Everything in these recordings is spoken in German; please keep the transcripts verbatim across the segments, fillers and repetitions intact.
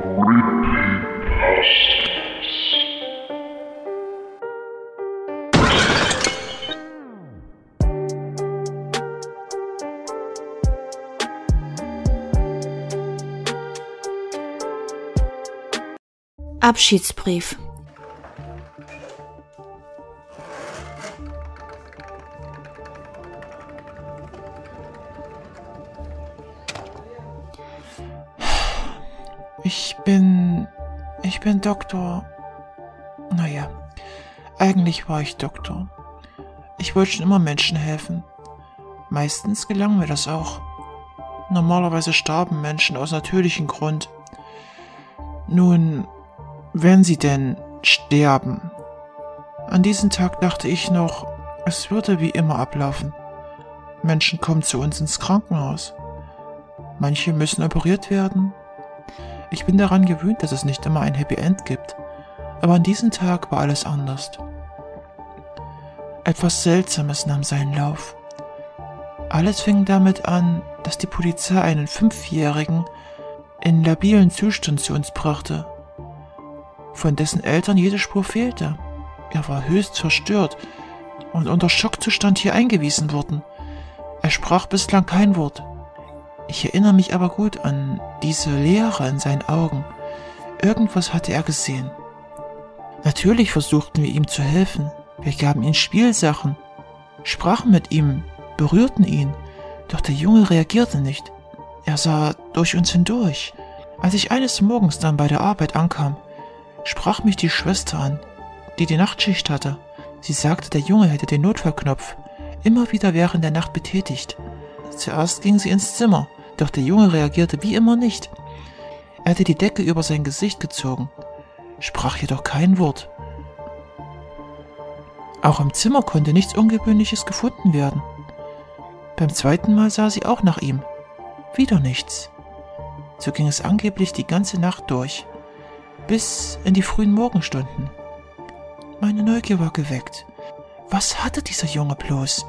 Abschiedsbrief. Ich bin... Ich bin Doktor... Naja, eigentlich war ich Doktor. Ich wollte schon immer Menschen helfen. Meistens gelang mir das auch. Normalerweise starben Menschen aus natürlichem Grund. Nun, wenn sie denn sterben. An diesem Tag dachte ich noch, es würde wie immer ablaufen. Menschen kommen zu uns ins Krankenhaus. Manche müssen operiert werden. Ich bin daran gewöhnt, dass es nicht immer ein Happy End gibt. Aber an diesem Tag war alles anders. Etwas Seltsames nahm seinen Lauf. Alles fing damit an, dass die Polizei einen Fünfjährigen in labilen Zustand zu uns brachte, von dessen Eltern jede Spur fehlte. Er war höchst verstört und unter Schockzustand hier eingewiesen worden. Er sprach bislang kein Wort. Ich erinnere mich aber gut an diese Leere in seinen Augen. Irgendwas hatte er gesehen. Natürlich versuchten wir ihm zu helfen. Wir gaben ihm Spielsachen, sprachen mit ihm, berührten ihn, doch der Junge reagierte nicht. Er sah durch uns hindurch. Als ich eines Morgens dann bei der Arbeit ankam, sprach mich die Schwester an, die die Nachtschicht hatte. Sie sagte, der Junge hätte den Notfallknopf immer wieder während der Nacht betätigt. Zuerst ging sie ins Zimmer, doch der Junge reagierte wie immer nicht. Er hatte die Decke über sein Gesicht gezogen, sprach jedoch kein Wort. Auch im Zimmer konnte nichts Ungewöhnliches gefunden werden. Beim zweiten Mal sah sie auch nach ihm. Wieder nichts. So ging es angeblich die ganze Nacht durch, bis in die frühen Morgenstunden. Meine Neugier war geweckt. Was hatte dieser Junge bloß?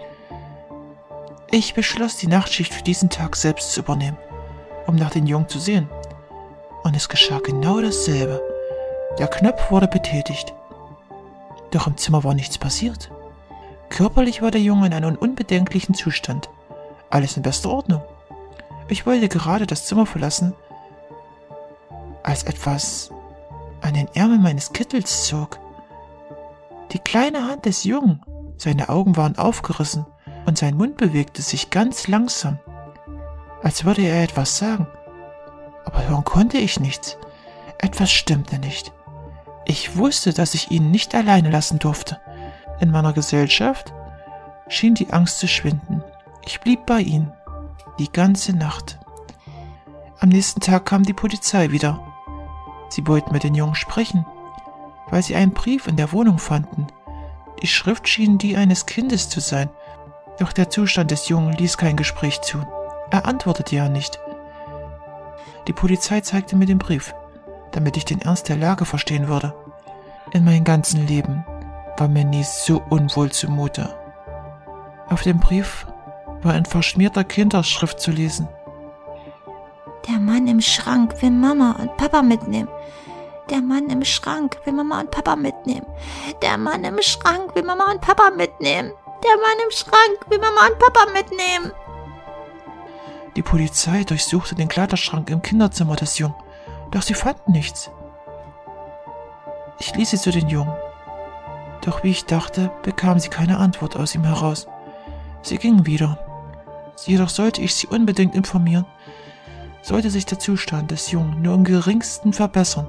Ich beschloss, die Nachtschicht für diesen Tag selbst zu übernehmen, um nach den Jungen zu sehen. Und es geschah genau dasselbe. Der Knopf wurde betätigt. Doch im Zimmer war nichts passiert. Körperlich war der Junge in einem unbedenklichen Zustand. Alles in bester Ordnung. Ich wollte gerade das Zimmer verlassen, als etwas an den Ärmel meines Kittels zog. Die kleine Hand des Jungen. Seine Augen waren aufgerissen und sein Mund bewegte sich ganz langsam, als würde er etwas sagen. Aber hören konnte ich nichts. Etwas stimmte nicht. Ich wusste, dass ich ihn nicht alleine lassen durfte. In meiner Gesellschaft schien die Angst zu schwinden. Ich blieb bei ihm. Die ganze Nacht. Am nächsten Tag kam die Polizei wieder. Sie wollten mit den Jungen sprechen, weil sie einen Brief in der Wohnung fanden. Die Schrift schien die eines Kindes zu sein, doch der Zustand des Jungen ließ kein Gespräch zu. Er antwortete ja nicht. Die Polizei zeigte mir den Brief, damit ich den Ernst der Lage verstehen würde. In meinem ganzen Leben war mir nie so unwohl zumute. Auf dem Brief war in verschmierter Kinderschrift zu lesen. Der Mann im Schrank will Mama und Papa mitnehmen. Der Mann im Schrank will Mama und Papa mitnehmen. Der Mann im Schrank will Mama und Papa mitnehmen. Der Mann im Schrank will Mama und Papa mitnehmen. Die Polizei durchsuchte den Kleiderschrank im Kinderzimmer des Jungen, doch sie fanden nichts. Ich ließ sie zu den Jungen. Doch wie ich dachte, bekam sie keine Antwort aus ihm heraus. Sie gingen wieder. Jedoch sollte ich sie unbedingt informieren, sollte sich der Zustand des Jungen nur im geringsten verbessern.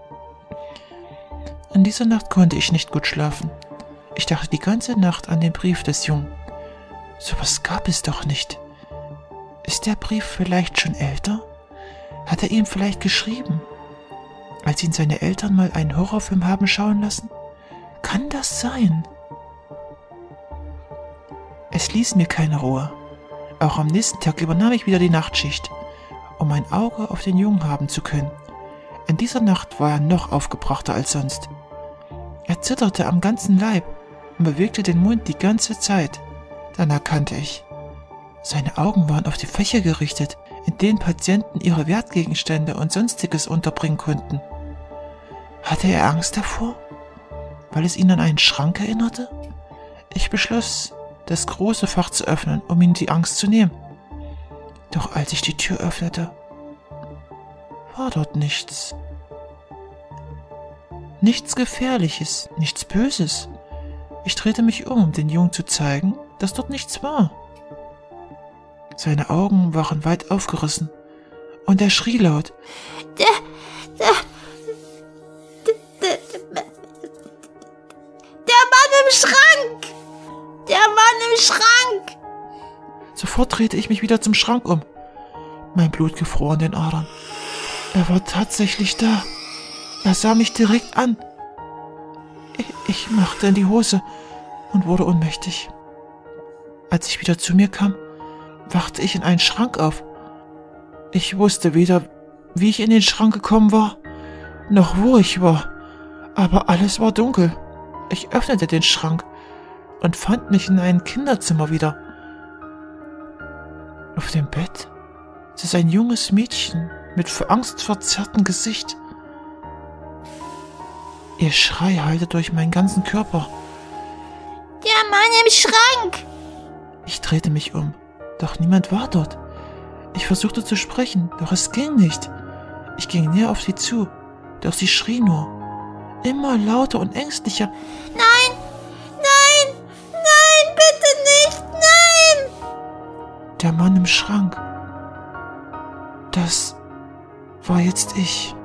In dieser Nacht konnte ich nicht gut schlafen. Ich dachte die ganze Nacht an den Brief des Jungen. So was gab es doch nicht. Ist der Brief vielleicht schon älter? Hat er ihm vielleicht geschrieben, als ihn seine Eltern mal einen Horrorfilm haben schauen lassen? Kann das sein? Es ließ mir keine Ruhe. Auch am nächsten Tag übernahm ich wieder die Nachtschicht, um ein Auge auf den Jungen haben zu können. In dieser Nacht war er noch aufgebrachter als sonst. Er zitterte am ganzen Leib und bewegte den Mund die ganze Zeit. Dann erkannte ich, seine Augen waren auf die Fächer gerichtet. in denen Patienten ihre Wertgegenstände und Sonstiges unterbringen konnten. Hatte er Angst davor, weil es ihn an einen Schrank erinnerte? Ich beschloss, das große Fach zu öffnen, um ihm die Angst zu nehmen. Doch als ich die Tür öffnete, war dort nichts. Nichts Gefährliches, nichts Böses. Ich drehte mich um, um den Jungen zu zeigen, dass dort nichts war. Seine Augen waren weit aufgerissen und er schrie laut. Der, der, der, der, der Mann im Schrank! Der Mann im Schrank! Sofort drehte ich mich wieder zum Schrank um. Mein Blut gefror in den Adern. Er war tatsächlich da. Er sah mich direkt an. Ich, ich machte in die Hose und wurde ohnmächtig. Als ich wieder zu mir kam, wachte ich in einen Schrank auf. Ich wusste weder, wie ich in den Schrank gekommen war, noch wo ich war, aber alles war dunkel. Ich öffnete den Schrank und fand mich in einem Kinderzimmer wieder. Auf dem Bett saß ein junges Mädchen mit vor Angst verzerrtem Gesicht. Ihr Schrei hallte durch meinen ganzen Körper. Der Mann im Schrank! Ich drehte mich um, doch niemand war dort. Ich versuchte zu sprechen, doch es ging nicht. Ich ging näher auf sie zu, doch sie schrie nur. Immer lauter und ängstlicher. Nein! Nein! Nein! Bitte nicht! Nein! Der Mann im Schrank. Das war jetzt ich.